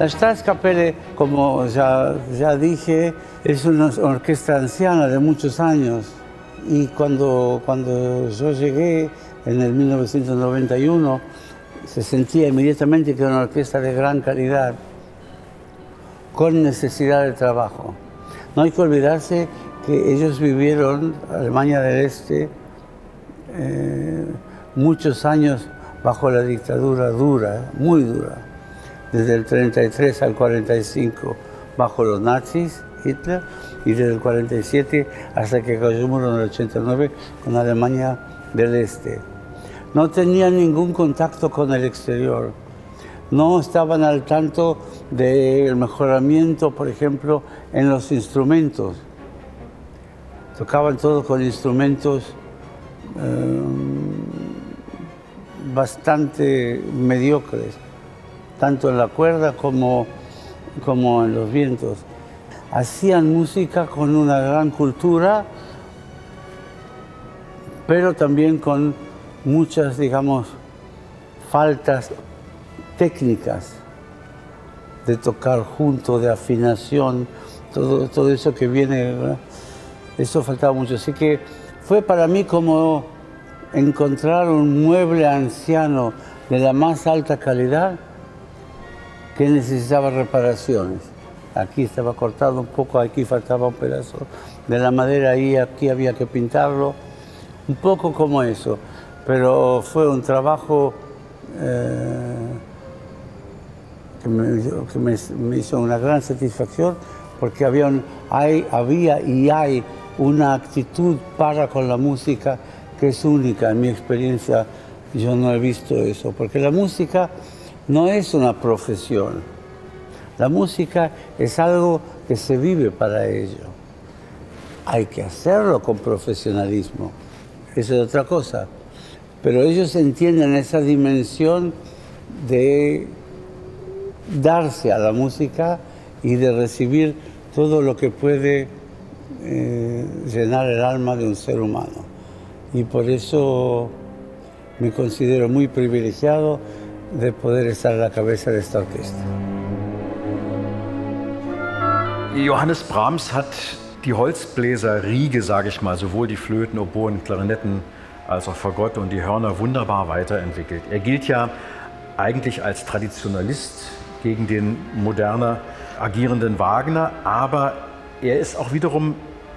La Staatskapelle, como ya dije, es una orquesta anciana de muchos años. Y cuando yo llegué en el 1991, se sentía inmediatamente que era una orquesta de gran calidad, con necesidad de trabajo. No hay que olvidarse que ellos vivieron, Alemania del Este, muchos años bajo la dictadura dura, muy dura, desde el 33 al 45 bajo los nazis, Hitler, y desde el 47 hasta que cayó el muro en el 89 con Alemania del Este. No tenían ningún contacto con el exterior, no estaban al tanto del mejoramiento, por ejemplo, en los instrumentos. Tocaban todo con instrumentos bastante mediocres, tanto en la cuerda como en los vientos. Hacían música con una gran cultura, pero también con muchas, digamos, faltas técnicas de tocar junto, de afinación, todo eso que viene, ¿verdad? Eso faltaba mucho. Así que fue para mí como encontrar un mueble anciano de la más alta calidad que necesitaba reparaciones. Aquí estaba cortado un poco, aquí faltaba un pedazo de la madera, ahí, aquí había que pintarlo, un poco como eso. Pero fue un trabajo que me hizo una gran satisfacción, porque había y hay una actitud para con la música que es única. En mi experiencia yo no he visto eso, porque la música no es una profesión. La música es algo que se vive para ello. Hay que hacerlo con profesionalismo, eso es otra cosa. Pero ellos entienden esa dimensión de darse a la música y de recibir todo lo que puede llenar el alma de un ser humano. Y por eso me considero muy privilegiado de poder estar a la cabeza de esta orquesta. Johannes Brahms hat die Holzbläserriege, sage ich mal, sowohl die Flöten, Oboen, Klarinetten als auch Fagotto und die Hörner wunderbar weiterentwickelt. Er gilt ja eigentlich als Traditionalist gegen den moderner agierenden Wagner, aber er ist auch wiederum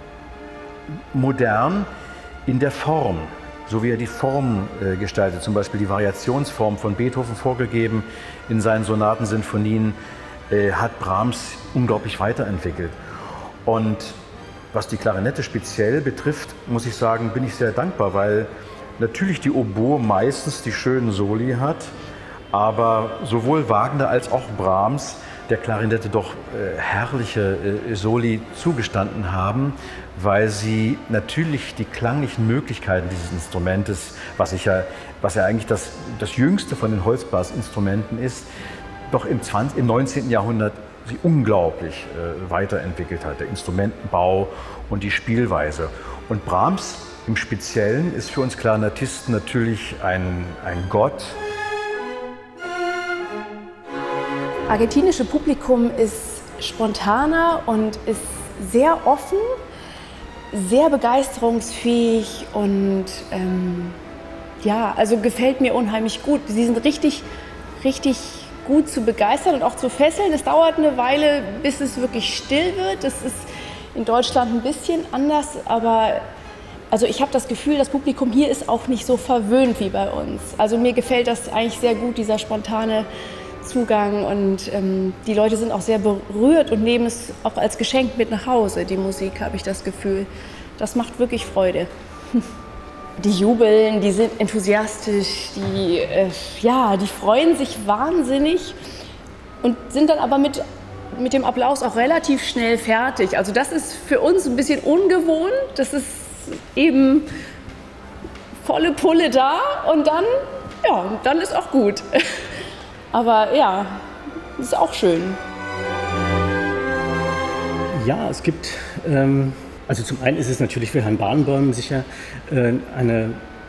modern in der Form, so wie er die Form gestaltet, zum Beispiel die Variationsform von Beethoven vorgegeben in seinen Sonaten, Sinfonien, hat Brahms unglaublich weiterentwickelt. Und was die Klarinette speziell betrifft, muss ich sagen, bin ich sehr dankbar, weil natürlich die Oboe meistens die schönen Soli hat, aber sowohl Wagner als auch Brahms der Klarinette doch herrliche Soli zugestanden haben, weil sie natürlich die klanglichen Möglichkeiten dieses Instrumentes, was ja eigentlich das jüngste von den Holzblasinstrumenten ist, doch im 19. Jahrhundert sie unglaublich weiterentwickelt hat, der Instrumentenbau und die Spielweise. Und Brahms im Speziellen ist für uns Klarinettisten natürlich ein Gott. Argentinische Publikum ist spontaner und ist sehr offen, sehr begeisterungsfähig und ja, also gefällt mir unheimlich gut. Sie sind richtig gut zu begeistern und auch zu fesseln. Es dauert eine Weile, bis es wirklich still wird. Das ist in Deutschland ein bisschen anders, aber also ich habe das Gefühl, das Publikum hier ist auch nicht so verwöhnt wie bei uns. Also mir gefällt das eigentlich sehr gut, dieser spontane Zugang, und die Leute sind auch sehr berührt und nehmen es auch als Geschenk mit nach Hause, die Musik, habe ich das Gefühl. Das macht wirklich Freude. Die jubeln, die sind enthusiastisch, die freuen sich wahnsinnig und sind dann aber mit dem Applaus auch relativ schnell fertig. Also das ist für uns ein bisschen ungewohnt, das ist eben volle Pulle da und dann ist auch gut. Aber ja, das ist auch schön. Ja, es gibt, also zum einen ist es natürlich für Herrn Barenboim sicher eine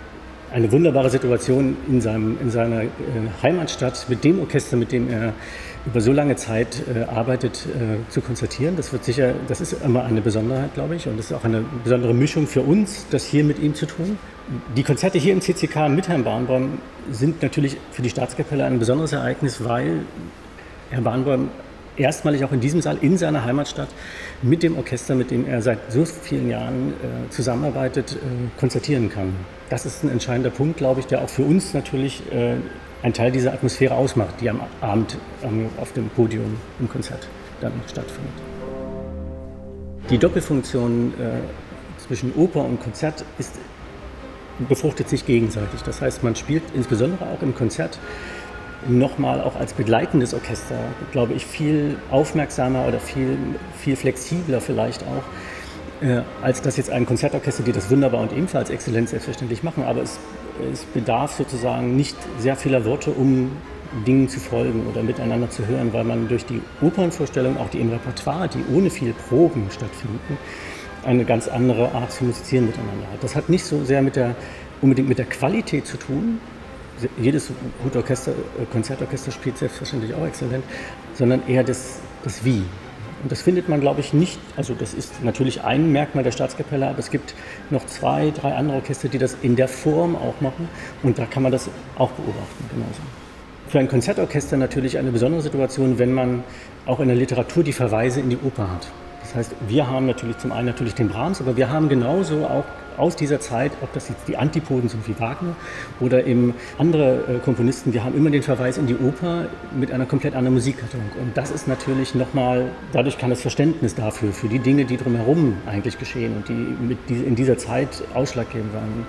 eine wunderbare Situation in seiner Heimatstadt mit dem Orchester, mit dem er über so lange Zeit arbeitet, zu konzertieren. Das ist immer eine Besonderheit, glaube ich, und das ist auch eine besondere Mischung für uns, das hier mit ihm zu tun. Die Konzerte hier im CCK mit Herrn Barenboim sind natürlich für die Staatskapelle ein besonderes Ereignis, weil Herr Barenboim erstmalig auch in diesem Saal in seiner Heimatstadt mit dem Orchester, mit dem er seit so vielen Jahren zusammenarbeitet, konzertieren kann. Das ist ein entscheidender Punkt, glaube ich, der auch für uns natürlich ein Teil dieser Atmosphäre ausmacht, die am Abend auf dem Podium im Konzert dann stattfindet. Die Doppelfunktion zwischen Oper und Konzert befruchtet sich gegenseitig. Das heißt, man spielt insbesondere auch im Konzert nochmal auch als begleitendes Orchester, glaube ich, viel aufmerksamer oder viel flexibler vielleicht auch, als das jetzt ein Konzertorchester, die das wunderbar und ebenfalls exzellent selbstverständlich machen. Aber es bedarf sozusagen nicht sehr vieler Worte, um Dingen zu folgen oder miteinander zu hören, weil man durch die Opernvorstellung, auch die im Repertoire, die ohne viele Proben stattfinden, eine ganz andere Art zu musizieren miteinander hat. Das hat nicht so sehr unbedingt mit der Qualität zu tun. Jedes gute Konzertorchester spielt selbstverständlich auch exzellent, sondern eher das Wie. Und das findet man, glaube ich, nicht, also das ist natürlich ein Merkmal der Staatskapelle, aber es gibt noch 2, 3 andere Orchester, die das in der Form auch machen und da kann man das auch beobachten, genauso. Für ein Konzertorchester natürlich eine besondere Situation, wenn man auch in der Literatur die Verweise in die Oper hat. Das heißt, wir haben natürlich zum einen den Brahms, aber wir haben genauso auch aus dieser Zeit, ob das jetzt die Antipoden sind wie Wagner oder eben andere Komponisten, wir haben immer den Verweis in die Oper mit einer komplett anderen Musikgattung. Und das ist natürlich nochmal, dadurch kann das Verständnis dafür, für die Dinge, die drumherum eigentlich geschehen und die in dieser Zeit ausschlaggebend waren.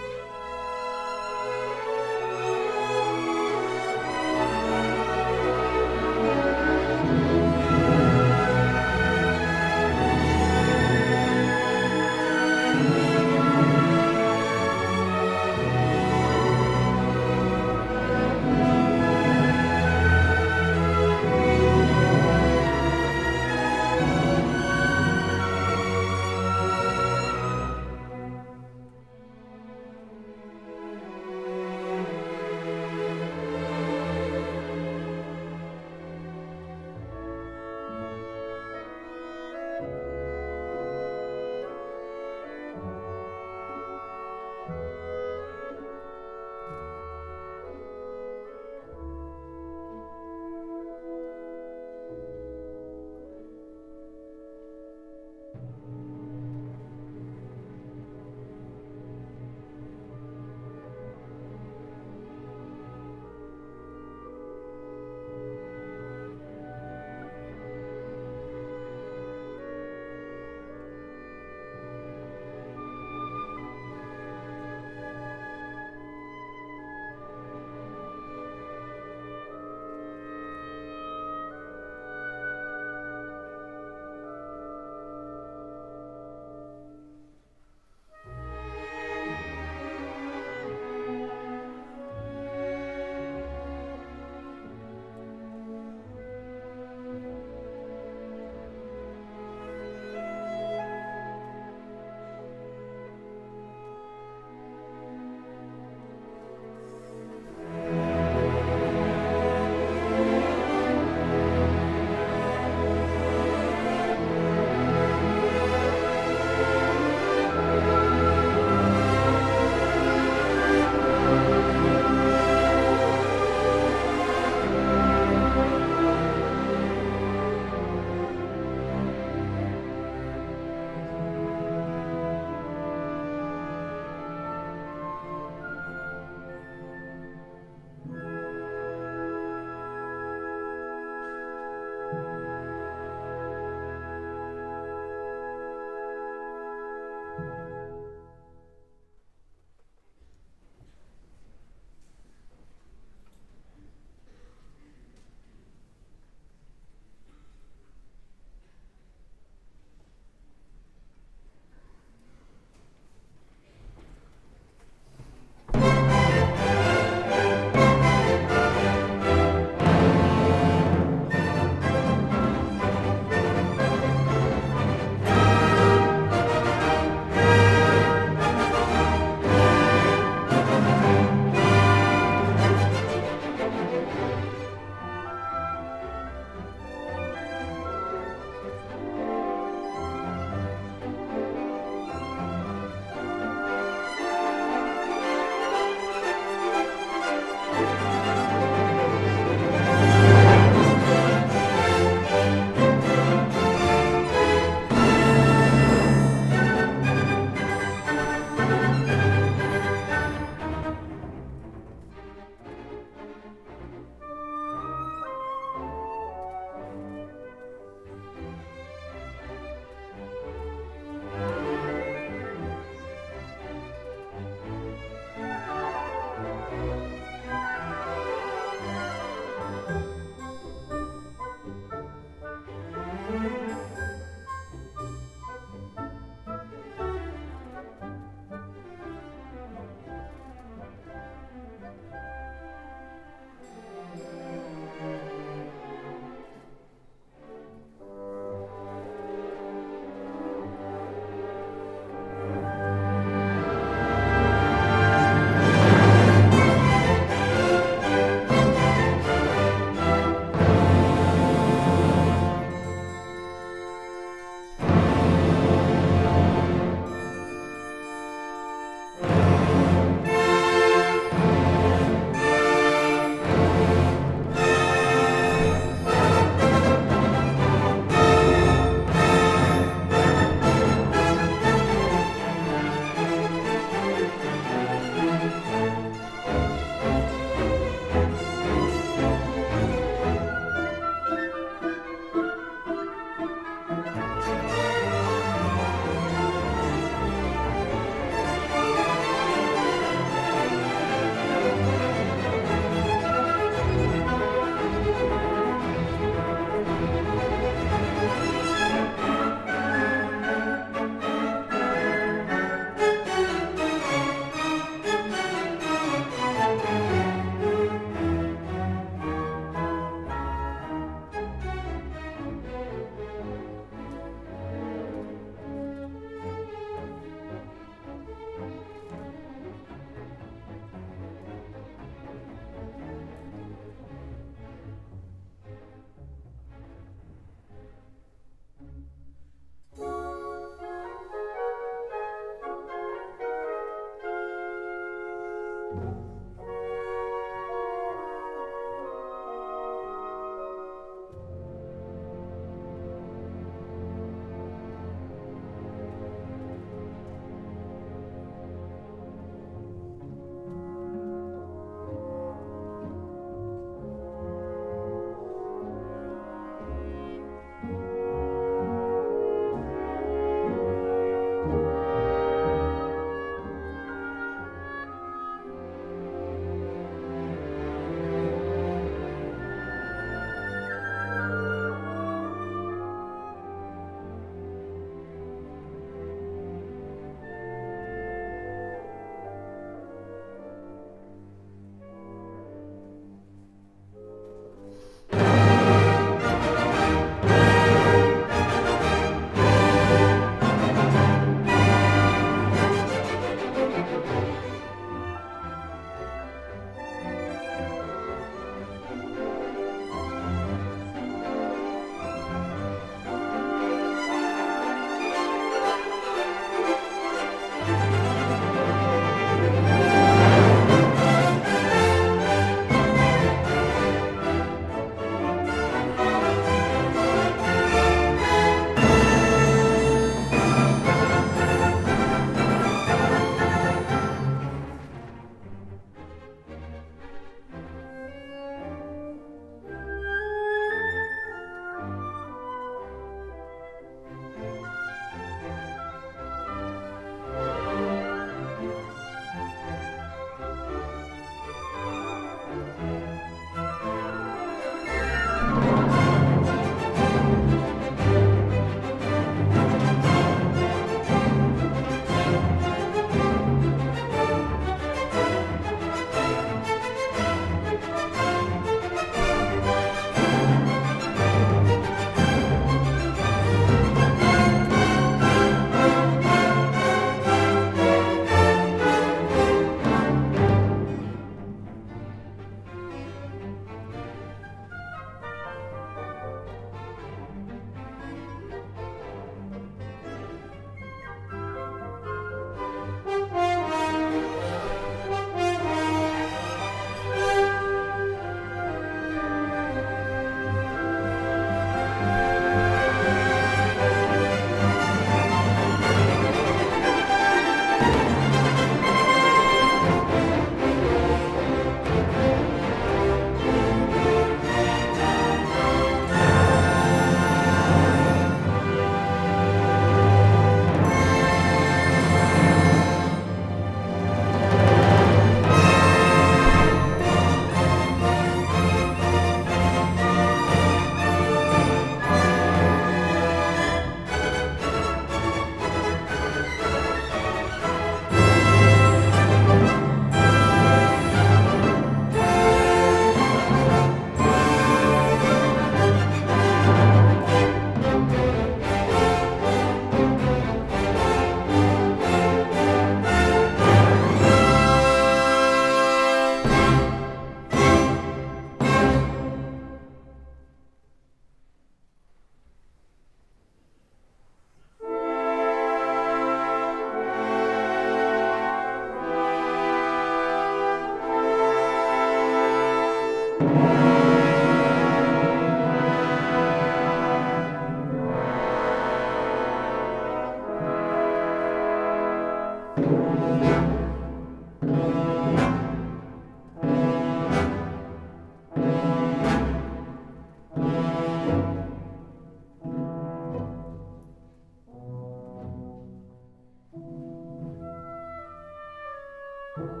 Thank